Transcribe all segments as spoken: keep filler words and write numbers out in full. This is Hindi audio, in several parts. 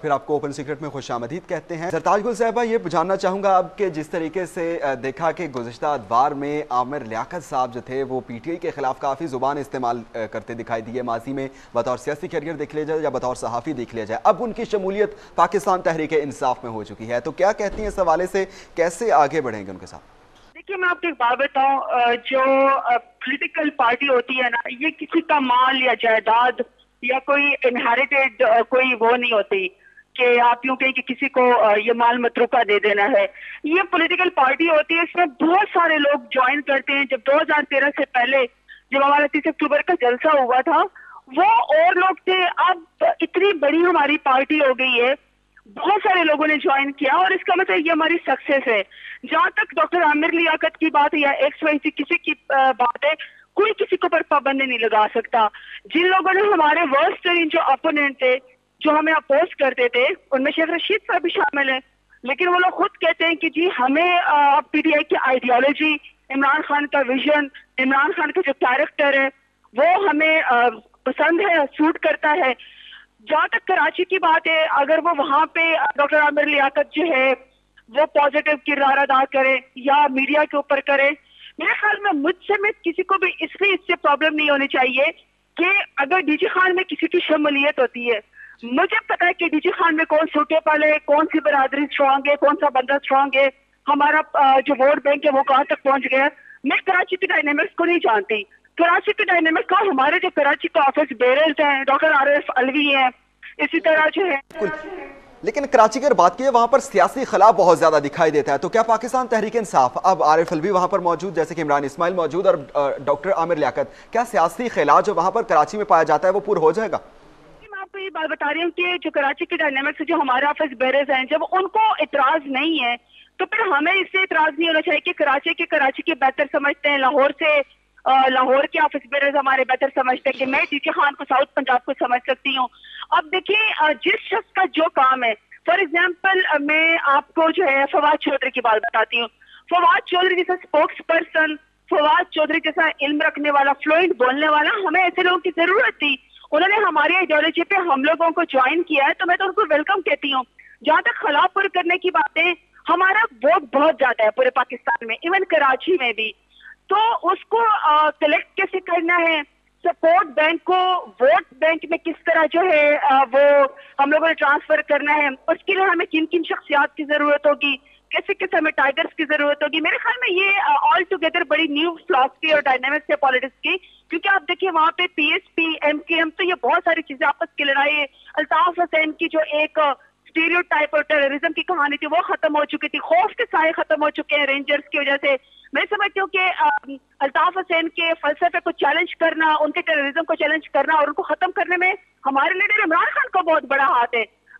फिर आपको ओपन सीक्रेट में खुशामदीद कहते हैं। सरताज गुल साहबा, ये जानना चाहूँगा अब कि जिस तरीके से देखा कि गुज़िश्ता अदवार में आमिर लियाकत साहब जो थे वो पी टी आई के खिलाफ काफ़ी ज़ुबान इस्तेमाल करते दिखाई दिए माजी में, बतौर सियासी कैरियर देख लिया जाए या बतौर सहाफ़ी देख लिया जाए, अब उनकी शमूलियत पाकिस्तान तहरीक इंसाफ में हो चुकी है, तो क्या कहती हैं इस हवाले से, कैसे आगे बढ़ेंगे उनके साथ? देखिए, मैं आपको एक बात बताऊं, जो पॉलिटिकल पार्टी होती है ना, ये किसी का माल या जायदाद या कोई इनहेरिटेड कोई वो नहीं होती कि आप यूं कहें कि किसी को ये माल मतरूका दे देना है। ये पॉलिटिकल पार्टी होती है, इसमें बहुत सारे लोग ज्वाइन करते हैं। जब दो हज़ार तेरह से पहले जब हमारा तीस अक्टूबर का जलसा हुआ था, वो और लोग थे। अब इतनी बड़ी हमारी पार्टी हो गई है, बहुत सारे लोगों ने ज्वाइन किया और इसका मतलब ये हमारी सक्सेस है। जहां तक डॉक्टर आमिर लियाकत की बात है या एक्स वाई सी किसी की बात है, कोई किसी को पर पाबंदी नहीं लगा सकता। जिन लोगों ने हमारे वर्स्ट जो अपोनेंट थे, जो हमें अपोज करते थे, उनमें शेख रशीद साहब भी शामिल है, लेकिन वो लोग खुद कहते हैं कि जी हमें पीटीआई की आइडियोलॉजी, इमरान खान का विजन, इमरान खान का जो कैरेक्टर है वो हमें आ, पसंद है, सूट करता है। जहाँ तक कराची की बात है, अगर वो वहां पे डॉक्टर आमिर लियाकत जो है वो पॉजिटिव किरदार अदा करे या मीडिया के ऊपर करे, मेरे ख्याल में मुझसे में किसी को भी इसलिए इससे प्रॉब्लम नहीं होनी चाहिए कि अगर डीजी खान में किसी की शमूलियत होती है। मुझे पता है कि डीजी खान में कौन सूटेबल है, कौन सी बरादरी स्ट्रांग है, कौन सा बंदा स्ट्रांग है, हमारा जो वोट बैंक है वो कहाँ तक पहुंच गया। मैं कराची की डायनेमिक्स को नहीं जानती। कराची के डायनेमिक्स का हमारे जो कराची का ऑफिस बेरर्स हैं, डॉक्टर आर एफ अलवी हैं, इसी तरह जो है। लेकिन कराची की अगर बात की वहां पर सियासी खिलाफ बहुत ज्यादा दिखाई देता है, तो क्या पाकिस्तान तहरीक इंसाफ, अब आर एफ अलवी वहां पर मौजूद, जैसे कि इमरान इस्माइल मौजूद और डॉक्टर आमिर लियाकत, क्या सियासी खिलाफ जो वहां पर कराची में पाया जाता है वो पूरा हो जाएगा? मैं आपको ये बात बता रही हूँ कि जो कराची के डायनेमिक्स जो हमारे ऑफिस बेरर्स हैं, जब उनको इतराज नहीं है तो फिर हमें इससे इतराज नहीं होना चाहिए कि कराची के कराची के बेहतर समझते हैं, लाहौर से लाहौर के ऑफिस बेरर्स हमारे बेहतर समझते हैं कि मैं डीजे खान को साउथ पंजाब को समझ सकती हूँ। अब देखिए, जिस शख्स का जो काम है, फॉर एग्जाम्पल मैं आपको जो है फवाद चौधरी की बात बताती हूँ। फवाद चौधरी जैसा स्पोक्स पर्सन, फवाद चौधरी जैसा इल्म रखने वाला, फ्लुएंट बोलने वाला, हमें ऐसे लोगों की जरूरत थी। उन्होंने हमारी आइडियोलॉजी पे हम लोगों को ज्वाइन किया है, तो मैं तो उनको वेलकम कहती हूँ। जहाँ तक खिलाफपुर करने की बातें, हमारा वोट बहुत ज्यादा है पूरे पाकिस्तान में, इवन कराची में भी, तो उसको कलेक्ट कैसे करना है, सपोर्ट बैंक को वोट बैंक में किस तरह जो है आ, वो हम लोगों ने ट्रांसफर करना है, उसके लिए हमें किन किन शख्सियात की जरूरत होगी, कैसे कैसे हमें टाइगर्स की जरूरत होगी। मेरे ख्याल में ये ऑल टुगेदर बड़ी न्यू फिलॉसफी और डायनामिक्स है पॉलिटिक्स की, क्योंकि आप देखिए वहाँ पे पीएसपी, एमकेएम, तो ये बहुत सारी चीजें आपस की लड़ाई, अल्ताफ हुसैन की जो एक स्टीरियोटाइप और टेररिज्म की कहानी थी वो खत्म हो चुकी थी, खौफ के साए खत्म हो चुके हैं रेंजर्स की वजह से। मैं समझती हूँ कि अल्ताफ हुसैन के फलसफे को चैलेंज करना, उनके टेररिज्म को चैलेंज करना और उनको खत्म करने में हमारे लीडर इमरान खान का बहुत बड़ा हाथ है।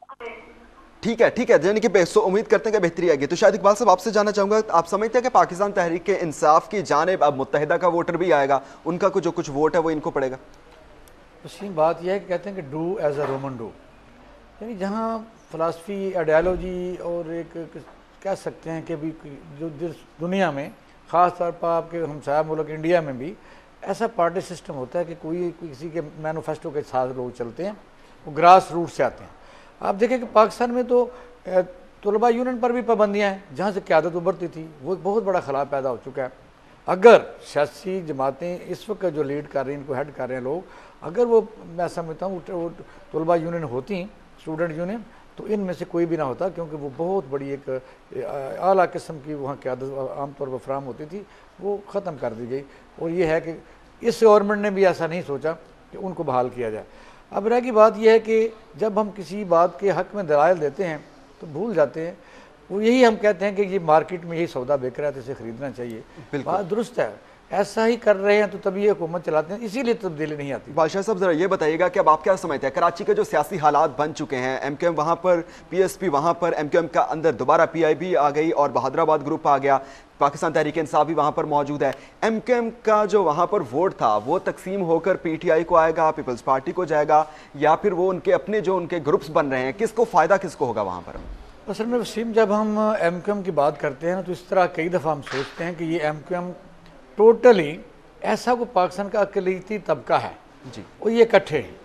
ठीक है, ठीक है, यानी कि तो उम्मीद करते हैं कि बेहतरी आएगी। तो शायद इकबाल साहब आपसे जानना चाहूंगा, आप समझते हैं कि पाकिस्तान तहरीक के इंसाफ की जानिब अब मुत्तहिदा का वोटर भी आएगा, उनका कुछ जो कुछ वोट है वो इनको पड़ेगा? उसकी बात यह है कि कहते हैं कि do as a Roman do, यानी जहाँ फिलासफी, आइडियालॉजी और एक कह सकते हैं कि भी जो जिस दुनिया में ख़ास तौर पर आपके हमसाया मुल्क इंडिया में भी ऐसा पार्टी सिस्टम होता है कि कोई किसी के मैनिफेस्टो के साथ लोग चलते हैं, वो ग्रास रूट से आते हैं। आप देखें कि पाकिस्तान में तो तलबा यूनियन पर भी पाबंदियाँ हैं, जहाँ से क़यादत उभरती थी वो एक बहुत बड़ा खिलाफ पैदा हो चुका है। अगर सियासी जमातें इस वक्त जो लीड कर रही हैं, इनको हेड कर रहे हैं लोग, अगर वो मैं समझता हूँ तलबा यूनियन होती, स्टूडेंट यूनियन, तो इनमें से कोई भी ना होता, क्योंकि वो बहुत बड़ी एक आला किस्म की वहाँ क़यादत आमतौर पर फराम होती थी, वो ख़त्म कर दी गई। और ये है कि इस गवर्नमेंट ने भी ऐसा नहीं सोचा कि उनको बहाल किया जाए। अब रह की बात यह है कि जब हम किसी बात के हक़ में दलाइल देते हैं तो भूल जाते हैं, वो यही हम कहते हैं कि ये मार्केट में यही सौदा बिक रहा है तो इसे ख़रीदना चाहिए। बात दुरुस्त है, ऐसा ही कर रहे हैं तो तभी ये हुकूमत चलाते हैं, इसीलिए तब्दीली नहीं आती। बादशाह साहब जरा ये बताइएगा कि अब आप क्या समझते हैं, कराची के जो सियासी हालात बन चुके हैं, एमकेएम वहाँ पर, पीएसपी वहाँ पर, एमकेएम का अंदर दोबारा पीआईबी आ गई और बहादुराबाद ग्रुप आ गया, पाकिस्तान तहरीक इंसाफ भी वहाँ पर मौजूद है, एमकेएम का जो वहाँ पर वोट था वो तकसीम होकर पीटीआई को आएगा, पीपल्स पार्टी को जाएगा, या फिर वो उनके अपने जो उनके ग्रुप्स बन रहे हैं, किसको फ़ायदा किसको होगा वहाँ पर? असल में वसीम, जब हम एमकेएम की बात करते हैं ना तो इस तरह कई दफ़ा हम सोचते हैं कि ये एमकेएम टोटली ऐसा को पाकिस्तान का अक़लियती तबका है जी, और ये इकट्ठे हैं।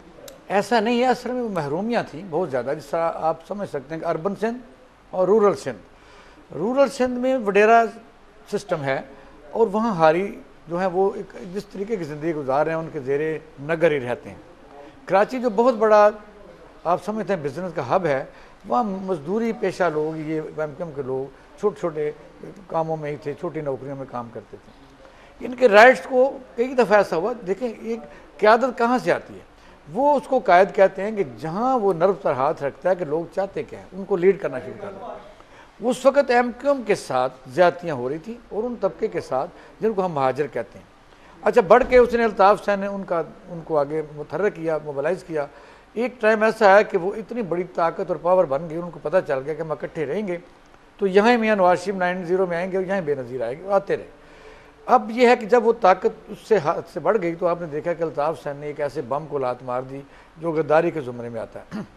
ऐसा नहीं है, असल में महरूमियाँ थी बहुत ज़्यादा, जिस तरह आप समझ सकते हैं कि अर्बन सिंध और रूरल सिंध। रूरल सिंध में वडेरा सिस्टम है और वहाँ हारी जो है वो एक जिस तरीके की ज़िंदगी गुजार रहे हैं उनके ज़ेरे नगर ही रहते हैं। कराची जो बहुत बड़ा आप समझते हैं बिजनेस का हब है, वहाँ मजदूरी पेशा लोग, ये एम के एम के लोग छोटे छोटे कामों में ही थे, छोटी नौकरियों में काम करते थे। इनके राइट्स को कई दफ़ा ऐसा हुआ, देखें एक क़यादत कहाँ से आती है, वो उसको कायद कहते हैं कि जहाँ वो नर्व पर हाथ रखता है कि लोग चाहते क्या हैं, उनको लीड करना शुरू कर दो। उस वक़्त एम क्यू एम के साथ ज़्यादतियाँ हो रही थी और उन तबके के साथ जिनको हम महाजर कहते हैं। अच्छा, बढ़ के उसने अल्ताफ़ सैन ने उनका उनको आगे मुतहर्रिक किया, मोबलाइज़ किया। एक टाइम ऐसा है कि वो इतनी बड़ी ताकत और पावर बन गई, उनको पता चल गया कि हम इकट्ठे रहेंगे तो यहाँ मियाँ नवाज शरीफ नाइन जीरो में आएंगे और यहाँ बेनज़ीर आएंगे, आते रहे। अब ये है कि जब वो ताकत उससे हाथ से बढ़ गई तो आपने देखा कि अल्ताफ़ सैन ने एक ऐसे बम को लात मार दी जो गद्दारी के ज़ुमरे में आता है।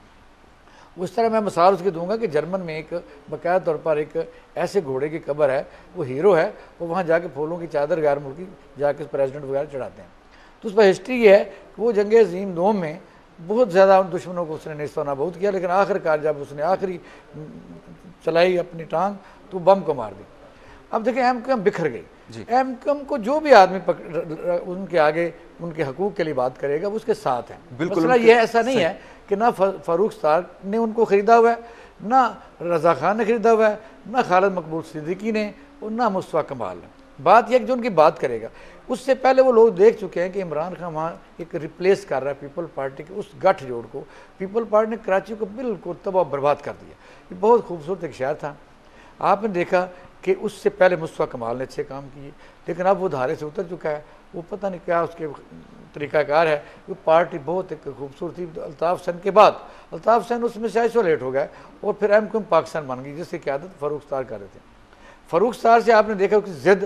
उस तरह मैं मिसाल उसकी दूंगा कि जर्मन में एक बाकायदा तौर पर एक ऐसे घोड़े की कब्र है, वो हीरो है, वो वहाँ जाके फूलों की चादर गैर मुल्की जाके प्रेसिडेंट वगैरह चढ़ाते हैं। तो उस पर हिस्ट्री ये है कि वो जंग अज़ीम दोम में बहुत ज़्यादा उन दुश्मनों को उसने नेस्त नाबूद किया, लेकिन आखिरकार जब उसने आखिरी चलाई अपनी टांग तो बम को मार दी। अब देखें एम क्यू एम बिखर गई। एम क्यू एम को जो भी आदमी उनके आगे उनके हकूक़ के लिए बात करेगा वो उसके साथ है। बिल्कुल ये ऐसा नहीं है कि ना फारूक सतार ने उनको ख़रीदा हुआ है, ना रज़ा खान ने ख़रीदा हुआ है, ना खालिद मकबूल सिद्दीकी ने और ना मुस्तफ़ा कमाल ने। बात यह कि जो उनकी बात करेगा, उससे पहले वो लोग देख चुके हैं कि इमरान खान वहाँ एक रिप्लेस कर रहा है पीपल पार्टी के उस गठजोड़ को। पीपल पार्टी ने कराची को बिल्कुल तबाह बर्बाद कर दिया। ये बहुत खूबसूरत एक शहर था। आपने देखा कि उससे पहले मुस्तफ़ा कमाल ने अच्छे काम किए, लेकिन अब वो धारे से उतर चुका है। वो पता नहीं क्या उसके तरीक़ाकार है। वो पार्टी बहुत एक खूबसूरत थी। अल्ताफ़ सैन के बाद अल्ताफ़ सैन उसमें से आइसोलेट हो गया और फिर एम क्यू एम पाकिस्तान बन गई, जिसकी क़यादत फ़ारूक सतार कर रहे थे। फ़ारूक सतार से आपने देखा कि ज़िद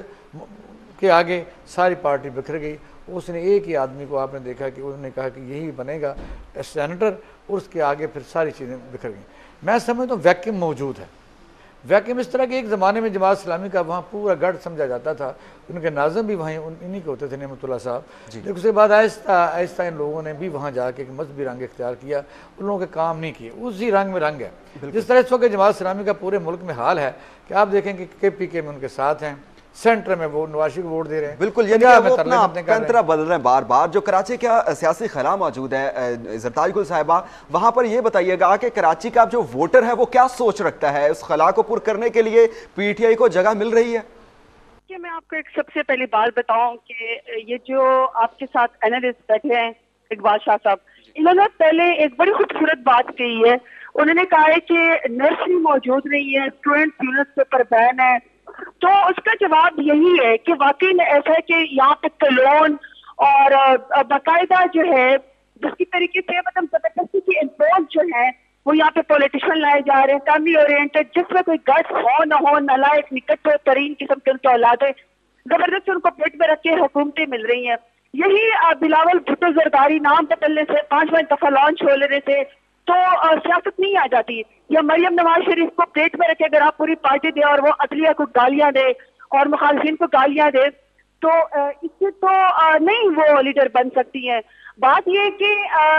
के आगे सारी पार्टी बिखर गई। उसने एक ही आदमी को आपने देखा कि उन्होंने कहा कि यही बनेगा सेनेटर, और उसके आगे फिर सारी चीज़ें बिखर गई। मैं समझता हूँ वैक्यूम मौजूद है। वैक्यूम इस तरह के एक ज़माने में जमात इस्लामी का वहाँ पूरा गढ़ समझा जाता था, उनके नाज़म भी वहीं इन्हीं के होते थे, नेमतुल्लाह साहब। लेकिन उसके बाद आहिस्ता आहिस्ता इन लोगों ने भी वहाँ जाके एक मजहबी रंग इख्तियार किया, उन लोगों के काम नहीं किए, उसी रंग में रंग है। जिस तरह इस वक्त जमात इस्लामी का पूरे मुल्क में हाल है कि आप देखें कि के पी के में उनके साथ हैं, सेंटर में वो नवाज शरीफ को वोट दे रहे हैं। बिल्कुल, यानी वो अपना पैंतरा बदल रहे हैं बार बार। जो कराची का सियासी खला मौजूद है ज़रतारी साहिबा, वहाँ पर ये बताइएगा कि कराची का जो वोटर है वो क्या सोच रखता है, उस खला को पूरा करने के लिए पीटीआई को जगह मिल रही है? कि मैं आपको एक सबसे पहली बात बताऊं कि ये जो आपके साथ एनालिस्ट बैठे हैं इकबाल शाह साहब, इन्होंने पहले एक बड़ी खूबसूरत बात कही है। उन्होंने कहा है कि नर्सरी मौजूद नहीं है, स्टूडेंट यूनिट पेपर बैन है। तो उसका जवाब यही है कि वाकई में ऐसा है कि यहाँ पे कलोन और बाकायदा जो है जिसकी तरीके से मतलब जबरदस्ती की इम्पोज जो है वो यहाँ पे पॉलिटिशियन लाए जा रहे हैं, फैमिली ओरिएंटेड, जिसमें कोई गट्स हो न हो, नालायक निकट तरीन किस्म के उनके औलादे जबरदस्ती उनको पेट में रख के हुकूमतें मिल रही हैं। यही बिलावल भुट्टो जरदारी नाम बदलने से, पांच पांच दफा लॉन्च हो लेने से तो सियासत नहीं आ जाती। या मरियम नवाज शरीफ को प्लेट में रखे अगर आप पूरी पार्टी दे और वो अदलिया को गालियां दे और मुखालिफिन को गालियां दे तो इससे तो नहीं वो लीडर बन सकती है। बात ये कि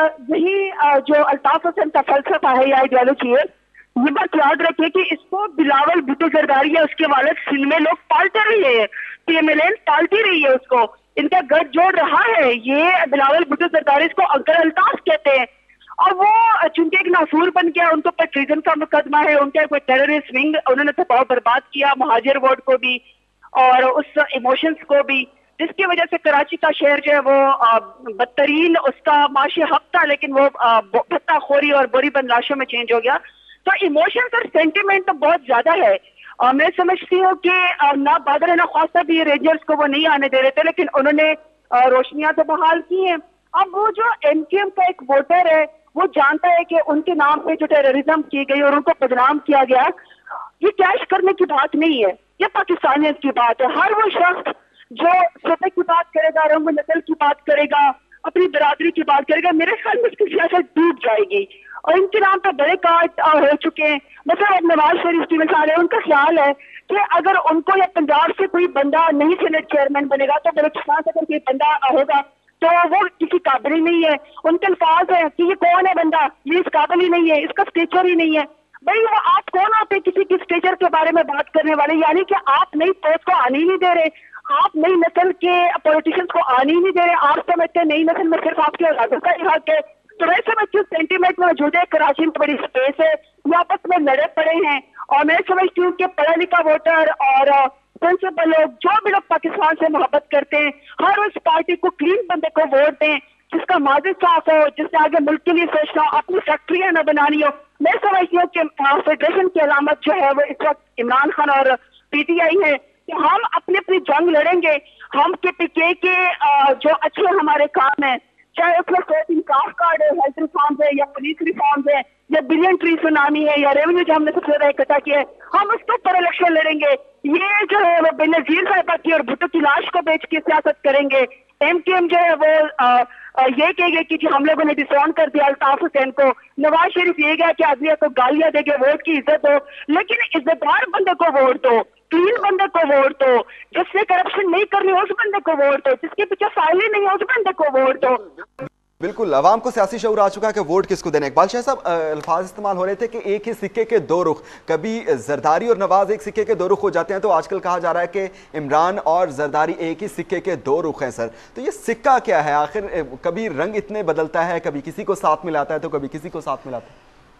यही जो अल्ताफ हुसैन का फलसफा है या आइडियोलॉजी है, ये बात याद रखिए कि इसको बिलावल भुट्टो जरदारी या उसके वाले सिंध में लोग पालते रहे हैं, पीएमएलएन पालती रही है उसको, इनका गठ जोड़ रहा है। ये बिलावल भुट्टो जरदारी इसको अंकल अल्ताफ कहते हैं और वो चूंकि एक नासूर बन गया, उनको पर ट्रीजन का मुकदमा है, उनका कोई टेररिस्ट विंग, उन्होंने तो बहुत बर्बाद किया मुहाजिर वोट को भी और उस इमोशंस को भी, जिसकी वजह से कराची का शहर जो है वो बदतरीन उसका माशी हक था, लेकिन वो भत्ताखोरी और बुरी बदलाशों में चेंज हो गया। तो इमोशंस और सेंटिमेंट तो बहुत ज्यादा है और मैं समझती हूँ कि ना बादल ना ख्वास्ता भी रेंजर्स को वो नहीं आने दे रहे थे, लेकिन उन्होंने रोशनियां तो बहाल की हैं। अब वो जो एमकेएम का एक वोटर है वो जानता है कि उनके नाम पे जो टेररिज्म की गई और उनको बदनाम किया गया, ये कैश करने की बात नहीं है, ये पाकिस्तानियत की बात है। हर वो शख्स जो सतह की बात करेगा, रंग नस्ल की बात करेगा, अपनी बरादरी की बात करेगा, मेरे ख्याल में इसकी सियासत डूब जाएगी और इनके नाम पर बड़े काट हो चुके हैं। मतलब नवाज शरीफ की मिसाल है, उनका ख्याल है कि अगर उनको या पंजाब से कोई बंदा नहीं सेनेट चेयरमैन बनेगा तो बलूचिस्तान से अगर कोई बंदा होगा तो वो किसी काबिल ही नहीं है। उनके अल्फाज है कि ये कौन है बंदा, ये इस काबिल ही नहीं है, इसका स्टेचर ही नहीं है। भाई वो आप कौन होते हैं किसी के स्टेचर के बारे में बात करने वाले? यानी कि आप नई सोच को आने ही नहीं दे रहे, आप नई नस्ल के पॉलिटिशियंस को आने ही नहीं दे रहे। आप समझते हैं नई नस्ल में सिर्फ आपके औलादों का ही हक है। तो मैं समझती हूँ सेंटीमेंट में मौजूद है, कराची में बड़ी स्पेस है, वो आपस में लड़े पड़े हैं। और मैं समझती हूँ कि पढ़ा लिखा वोटर और प्रिंसिपल लोग, जो भी लोग पाकिस्तान से मोहब्बत करते हैं, हर उस पार्टी को क्लीन बंदे को वोट दें जिसका माजी साफ हो, जिसने आगे मुल्क के लिए सोचना हो, अपनी फैक्ट्रियां न बनानी हो। मैं समझती हूँ कि फेडरेशन की अलामत जो है वो इस वक्त इमरान खान और पीटीआई है कि हम अपनी अपनी जंग लड़ेंगे। हम के पीके के जो अच्छे हमारे काम है, चाहे उसमें सोच इनकाफ कार्ड है, हेल्थ रिफॉर्म्स है, या पुलिस रिफॉर्म्स है, या बिलियन ट्री सुनामी है, या रेवेन्यू जो हमने सबसे ज्यादा इकट्ठा किया है, हम उसके ऊपर इलेक्शन लड़ेंगे। ये जो है वो बेनजीर साहिबा की और भुट्टो की लाश को बेच के सियासत करेंगे। एम के एम जो है वो आ, आ, ये कहेगा कि जी हम लोगों ने डिसऑन कर दिया अल्ताफ हुसैन को। नवाज शरीफ ये गया कि आदमी को गालियां देके वोट की इज्जत दो, लेकिन इज्जतदार बंदे को वोट दो, क्लीन बंदे को वोट दो, जिससे करप्शन नहीं करनी उस बंदे को वोट दो, जिसके पीछे फाइल ही नहीं है उस बंदे को वोट दो। बिल्कुल, अवाम को सियासी शऊर आ चुका है कि वोट किसको देना है। इकबाल शाह साहब, अल्फाज इस्तेमाल हो रहे थे कि एक ही सिक्के के दो रुख, कभी जरदारी और नवाज एक सिक्के के दो रुख हो जाते हैं, तो आजकल कहा जा रहा है कि इमरान और जरदारी एक ही सिक्के के दो रुख हैं। सर, तो ये सिक्का क्या है आखिर? कभी रंग इतने बदलता है, कभी किसी को साथ मिलाता है तो कभी किसी को साथ मिलाता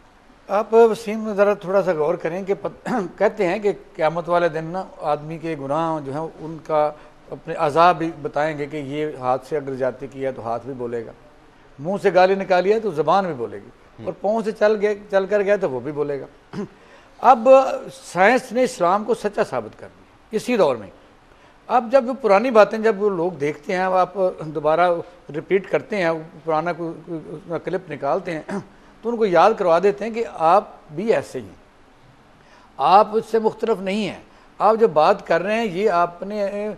है। आप वसीम ज़रा थोड़ा सा गौर करें कि पत, कहते हैं कि क़यामत वाले दिन ना आदमी के गुनाह जो हैं उनका अपने अज़ाब भी बताएंगे कि ये हाथ से अगर जाती किया तो हाथ भी बोलेगा, मुंह से गाली निकाली है तो ज़बान भी बोलेगी, और पाँव से चल गए चल कर गया तो वो भी बोलेगा। अब साइंस ने इस्लाम को सच्चा साबित कर दिया इसी दौर में। अब जब पुरानी बातें जब वो लोग देखते हैं, आप दोबारा रिपीट करते हैं, पुराना कोई क्लिप निकालते हैं तो उनको याद करवा देते हैं कि आप भी ऐसे ही हैं, आप उससे मुख्तलिफ नहीं हैं। आप जो बात कर रहे हैं ये आपने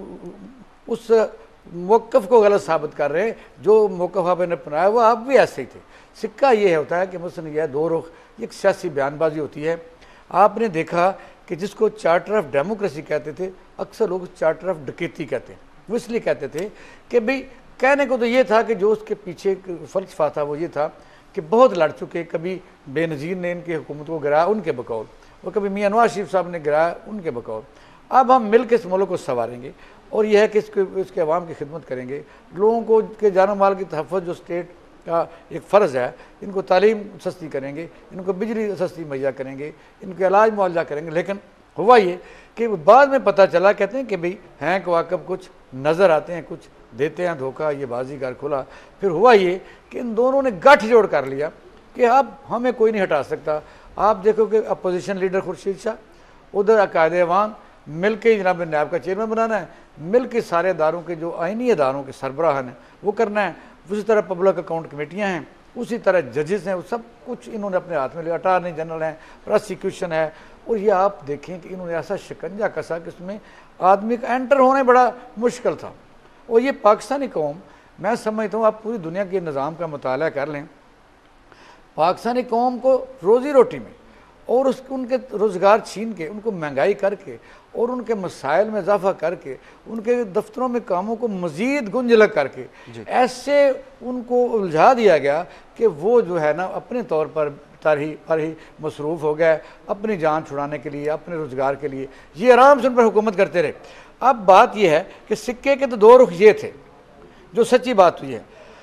उस मौक़िफ़ को गलत साबित कर रहे हैं, जो मौक़िफ़ आपने अपनाया वो आप भी ऐसे ही थे। सिक्का ये होता है कि मसलन यह दो रुख, एक सियासी बयानबाजी होती है। आपने देखा कि जिसको चार्टर ऑफ डेमोक्रेसी कहते थे, अक्सर लोग चार्टर ऑफ डकैती कहते हैं। वो इसलिए कहते थे कि भाई कहने को तो ये था कि जो उसके पीछे फ़लसफ़ा था वो ये था कि बहुत लड़ चुके, कभी बेनज़ीर ने इनकी हुकूमत को गिराया उनके बकौल, और कभी मियां नवाज शरीफ साहब ने गिराया उनके बकौल। अब हम मिल के इस मुल्क को संवारेंगे, और यह है कि इसके इसके अवाम की खिदमत करेंगे, लोगों को के जान माल की तहफ़्फ़ुज़ जो स्टेट का एक फ़र्ज़ है, इनको तालीम सस्ती करेंगे, इनको बिजली सस्ती मुहैया करेंगे, इनके इलाज मुआवजा करेंगे। लेकिन हुआ ये कि बाद में पता चला, कहते हैं कि भाई हैं कि वाकब कुछ नज़र आते हैं, कुछ देते हैं धोखा, ये बाजीगर खुला। फिर हुआ ये कि इन दोनों ने गठजोड़ कर लिया कि अब हमें कोई नहीं हटा सकता। आप देखो कि अपोजिशन लीडर खुर्शीद शाह, उधर अकायद अवाम, मिल के जनाब नायब का चेयरमैन बनाना है, मिल के सारे अदारों के जो आइनी अदारों के सरबराह हैं वो करना है। उसी तरह पब्लिक अकाउंट कमेटियाँ हैं, उसी तरह जजेस हैं, वो सब कुछ इन्होंने अपने हाथ में लिया। अटारनी जनरल हैं, प्रोसिक्यूशन है, और ये आप देखें कि इन्होंने ऐसा शिकंजा कसा कि उसमें आदमी का एंटर होने बड़ा मुश्किल था। और ये पाकिस्तानी कौम, मैं समझता हूँ आप पूरी दुनिया के निज़ाम का मुताला कर लें, पाकिस्तानी कौम को रोज़ी रोटी में और उसके उनके रोज़गार छीन के, उनको महंगाई करके और उनके मसाइल में इजाफा करके, उनके दफ्तरों में कामों को मज़ीद गुंजलक करके ऐसे उनको उलझा दिया गया कि वो जो है ना अपने तौर पर तरही पर ही मसरूफ़ हो गए, अपनी जान छुड़ाने के लिए, अपने रोज़गार के लिए ये आराम से उन पर हुकूमत करते रहे। अब बात यह है कि सिक्के के तो दो रुख ये थे, जो सच्ची बात हुई है।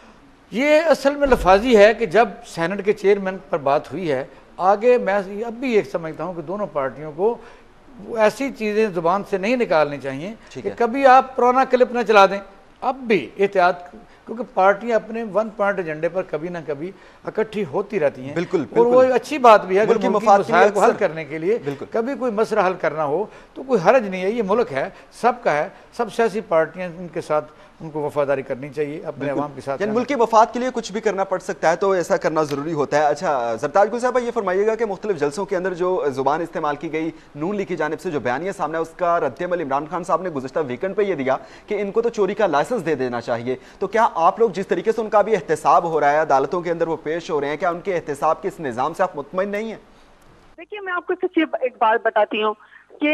ये असल में लफाजी है कि जब सेनेट के चेयरमैन पर बात हुई है, आगे मैं अब भी ये समझता हूँ कि दोनों पार्टियों को ऐसी चीज़ें ज़ुबान से नहीं निकालनी चाहिए कि कभी आप पुराना क्लिप न चला दें। अब भी एहतियात, क्योंकि पार्टियां अपने वन पॉइंट एजेंडे पर कभी ना कभी इकट्ठी होती रहती हैं। बिल्कुल, और वो अच्छी बात भी है कि मसाइल को हल करने के लिए कभी कोई मसला हल करना हो तो कोई हर्ज नहीं है। ये मुल्क है, सबका है, सब सियासी पार्टियां उनके साथ उनको वफादारी करनी चाहिए अपने अवाम के साथ। मुल्क के मफाद के लिए कुछ भी करना पड़ सकता है, तो ऐसा करना ज़रूरी होता है। अच्छा ज़रताज गुल साहब, ये फरमाइएगा कि मुख्तलिफ जलसों के अंदर जो ज़ुबान इस्तेमाल की गई नून लीग की जानिब से, जो बयानिया सामने उसका रद्द-ए-अमल इमरान खान साहब ने गुज़श्ता वीकेंड पर यह दिया कि इनको तो चोरी का लाइसेंस दे देना चाहिए। तो क्या आप लोग जिस तरीके से उनका भी एहतसाब हो रहा है, अदालतों के अंदर वो पेश हो रहे हैं, क्या उनके एहतसाब के इस निज़ाम से आप मुतमईन नहीं है? देखिए, मैं आपको सच्ची एक बात बताती हूँ, कि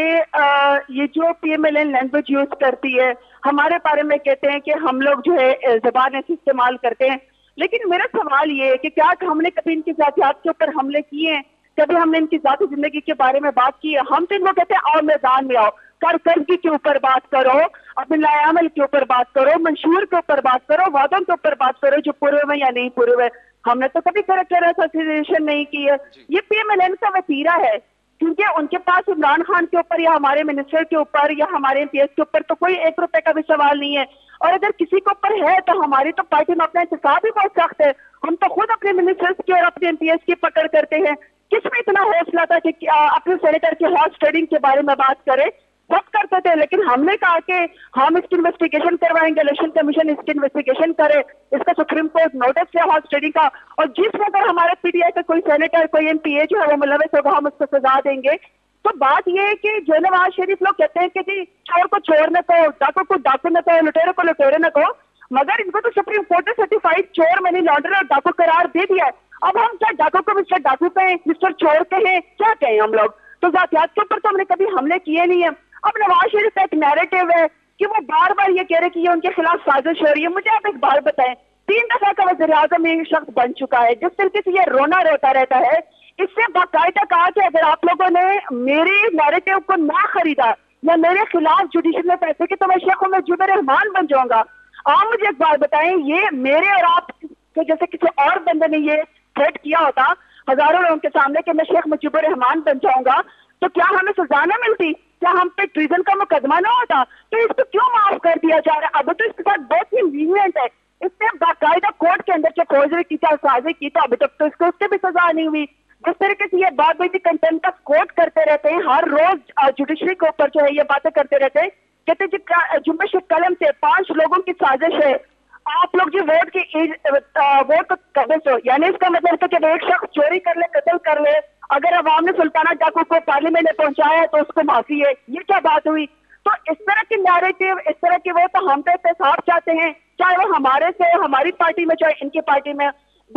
ये जो P M L N language use करती है, हमारे बारे में कहते हैं कि हम लोग जो है जबान ऐसी इस्तेमाल करते हैं। लेकिन मेरा सवाल ये है कि क्या हमने कभी इनकी जातियात के ऊपर हमले किए हैं? कभी हमने इनकी जाती जिंदगी के बारे में बात की है? हम तो इनको कहते हैं आओ मैदान में आओ, कर कर्जी के ऊपर बात करो, अपने लायामल के ऊपर बात करो, मंशूर के ऊपर बात करो, वादों के ऊपर बात करो जो पूरे हुए या नहीं पूरे हुए। हमने तो कभी कैरेक्टर एसोसिएशन नहीं की है। ये पी एम एल एन का वतीरा है, क्योंकि उनके पास इमरान खान के ऊपर या हमारे मिनिस्टर के ऊपर या हमारे एम पी एस के ऊपर तो कोई एक रुपए का भी सवाल नहीं है। और अगर किसी के ऊपर है तो हमारी तो पार्टी में अपना इंतजाम भी बहुत सख्त है। हम तो खुद अपने मिनिस्टर्स की और अपने एम पी एस की पकड़ करते हैं। किसमें इतना हौसला था कि अपने सेनेटर के हॉर्स ट्रेडिंग के बारे में बात करें? सब करते थे, लेकिन हमने कहा कि हम इसकी इन्वेस्टिगेशन करवाएंगे, इलेक्शन कमीशन इसकी इन्वेस्टिगेशन करे, इसका सुप्रीम कोर्ट नोटिस है हॉर्स ट्रेडिंग का, और जिसमें अगर हमारे पीटीआई का कोई सेनेटर कोई एम पी ए जो है वो मुलविस होगा हम उसको सजा देंगे। तो बात यह है कि जो नवाज शरीफ लोग कहते हैं कि जी चोर को चोर न कहो, डाकू को डाकू न कहो, लुटेरे को लुटेरे न कहो, मगर इनको तो सुप्रीम कोर्ट ने सर्टिफाइड चोर मनी लॉन्ड्रर और डाकू करार दे दिया है। अब हम क्या डाकू को मिस्टर डाकू कहें, मिस्टर चोर कहें, क्या कहें हम लोग? तो जातियात के ऊपर तो हमने कभी हमले किए नहीं है। अब नवाज शरीफ का एक नैरेटिव है कि वो बार बार ये कह रहे कि ये उनके खिलाफ साजिश हो रही है। मुझे आप एक बात बताएं, तीन दफा का वज़ीर आज़म ये शख्स बन चुका है, जिस तरीके से ये रोना रोता रहता है, इससे बाकायदा कहा कि अगर आप लोगों ने मेरे नैरेटिव को ना खरीदा या मेरे खिलाफ जुडिशल में पैसे की तो मैं शेख मुजीबुर रहमान बन जाऊंगा। आप मुझे एक बात बताएं, ये मेरे और आप तो जैसे किसी और बंदे ने ये थ्रेट किया होता हजारों लोगों के सामने कि मैं शेख मुजीबुर रहमान बन जाऊंगा, तो क्या हमें सजा न मिलती? क्या हम पे ट्रीजन का मुकदमा ना होता? तो इसको क्यों माफ कर दिया जा रहा है? अब तो इसके साथ बहुत ही लीनियंट है। इसने बाकायदा कोर्ट के अंदर जो फौजरी की साजिश की, तो अभी तक तो इसको उससे भी सजा नहीं हुई। जिस तरीके से ये बात भाई कंटेंट का कोर्ट करते रहते हैं, हर रोज जुडिशरी के ऊपर जो है ये बातें करते रहते हैं, कहते जी जुम्बिश कलम से पांच लोगों की साजिश है, आप लोग जो वोट की वोट को कब्ज हो, यानी इसका मतलब है कि एक शख्स चोरी कर ले, कत्ल कर ले, अगर अवाम ने सुल्ताना डाकू को पार्लियामेंट में पहुंचाया तो उसको माफी है। ये क्या बात हुई? तो इस तरह की नैरेटिव, इस तरह की वो तो हम पे एहतसाब चाहते हैं, चाहे वो हमारे से हमारी पार्टी में चाहे इनकी पार्टी में,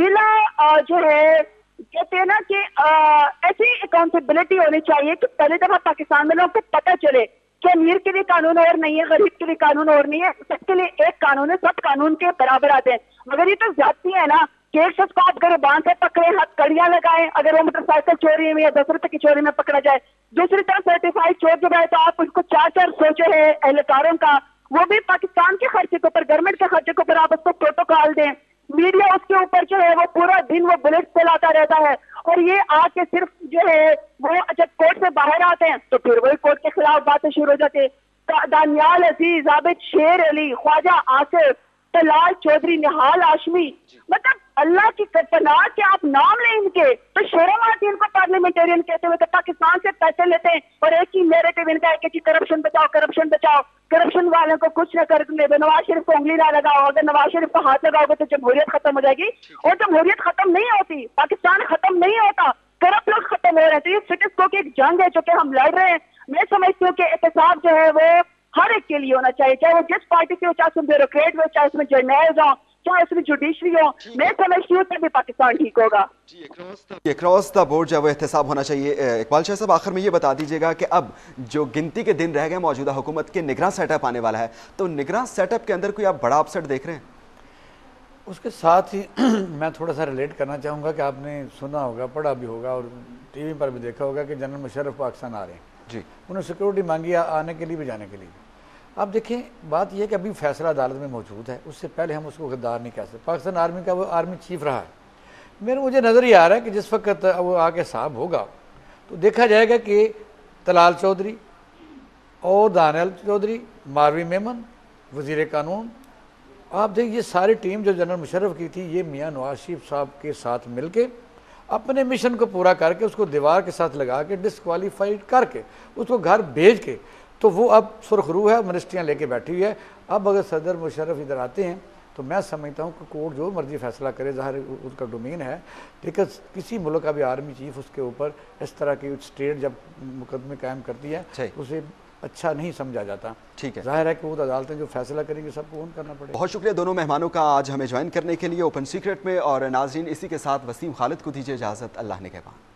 बिला जो है कहते हैं ना कि ऐसी अकाउंटेबिलिटी होनी चाहिए कि पहले दफा पाकिस्तान में लोगों को पता चले कि अमीर के लिए कानून और नहीं है, गरीब के लिए कानून और नहीं है, सबके लिए एक कानून है, सब कानून के बराबर आते हैं। मगर ये तो ज्यादती है ना कि एक शख्स को आप गिरबान से पकड़े, हाथ कड़ियां लगाए, अगर वो मोटरसाइकिल चोरी में या दस रुपए की चोरी में पकड़ा जाए, दूसरी तरफ सर्टिफाइड चोर जो है तो आप उसको चार चार सोचे है एहलकारों का, वो भी पाकिस्तान के खर्चे के ऊपर, गवर्नमेंट के खर्चे के ऊपर आप उसको प्रोटोकॉल दें। मीडिया उसके ऊपर जो है वो पूरा दिन वो बुलेट चलाता रहता है, और ये आके सिर्फ जो है वो जब कोर्ट से बाहर आते हैं तो फिर वही कोर्ट के खिलाफ बातें शुरू हो जाती है। दानियाल अजीज, आबिद शेर अली, ख्वाजा आसिफ, तलाल चौधरी, निहाल आशमी, मतलब अल्लाह की पनाह के आप नाम लें इनके तो शर्म आती है इनको पार्लियामेंटेरियन कहते हुए। पाकिस्तान से पैसे लेते हैं और एक ही नैरेटिव इनका है कि करप्शन बचाओ, करप्शन बचाओ, करप्शन वालों को कुछ न करने दो, नवाज शरीफ को उंगली ना लगाओ, अगर नवाज शरीफ को हाथ लगाओगे तो जमहूरियत खत्म हो जाएगी। और जमहूरियत खत्म नहीं होती, पाकिस्तान खत्म नहीं होता, करप्ट लोग खत्म हो रहे हैं। तो ये स्टेटस को की एक जंग है जो कि हम लड़ रहे हैं। मैं समझती हूँ कि एहतसाब जो है वो हर एक के लिए होना चाहिए, चाहे वो जिस पार्टी के हो, चाहे उसमें ब्यूरोक्रेट हो, चाहे उसमें जर्नल्स हो, चाहे उसमें जुडिशरी हो। मैं समझती हूँ तभी पाकिस्तान ठीक होगा। अक्रॉस द बोर्ड जो है वो एहतसाब होना चाहिए। इकबाल शाह साहब, आखिर में ये बता दीजिएगा कि अब जो गिनती के दिन रह गए मौजूदा हुकूमत के, निगरान सेटअप आने वाला है, तो निगरान सेटअप के अंदर कोई आप बड़ा अपसेट देख रहे हैं? उसके साथ ही मैं थोड़ा सा रिलेट करना चाहूँगा कि आपने सुना होगा, पढ़ा भी होगा और टीवी पर भी देखा होगा कि जनरल मुशर्रफ पाकिस्तान आ रहे हैं जी। उन्होंने सिक्योरिटी मांगी आने के लिए भी, जाने के लिए। अब देखें, बात यह कि अभी फैसला अदालत में मौजूद है, उससे पहले हम उसको गद्दार नहीं कह सकते। पाकिस्तान आर्मी का वो आर्मी चीफ रहा है। मेरे मुझे नज़र ही आ रहा है कि जिस वक्त वो आगे साहब होगा तो देखा जाएगा कि तलाल चौधरी और दानियाल चौधरी, मारवी मेमन, वज़ीर कानून, आप देखिए ये सारी टीम जो जनरल मुशर्रफ की थी, ये मियाँ नवाज शरीफ साहब के साथ मिल के अपने मिशन को पूरा करके उसको दीवार के साथ लगा के डिसक्वालीफाइड करके उसको घर भेज के, तो वो अब सुरखरू है, मिनिस्ट्रियाँ लेके बैठी हुई है। अब अगर सदर मुशर्रफ इधर आते हैं तो मैं समझता हूँ कि कोर्ट जो मर्जी फैसला करे, ज़ाहिर उसका डोमेन है, लेकिन किसी मुल्क का भी आर्मी चीफ उसके ऊपर इस तरह की स्टेट जब मुकदमे कायम करती है उसे अच्छा नहीं समझा जाता। ठीक है, जाहिर है कि वो अदालतें जो फैसला करेंगी सबको ओन करना पड़ेगा। बहुत शुक्रिया दोनों मेहमानों का आज हमें ज्वाइन करने के लिए ओपन सीक्रेट में। और नाज़रीन, इसी के साथ वसीम खालिद को दीजिए इजाज़त। अल्लाह ने कहबा।